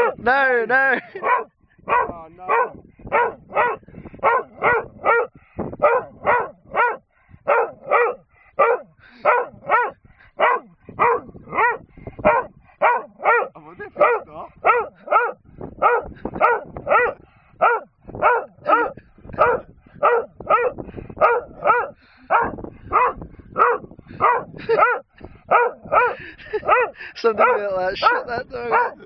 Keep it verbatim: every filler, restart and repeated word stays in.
No, no. Oh no. I wonder if it's stopped. Something a bit like shut that dog up.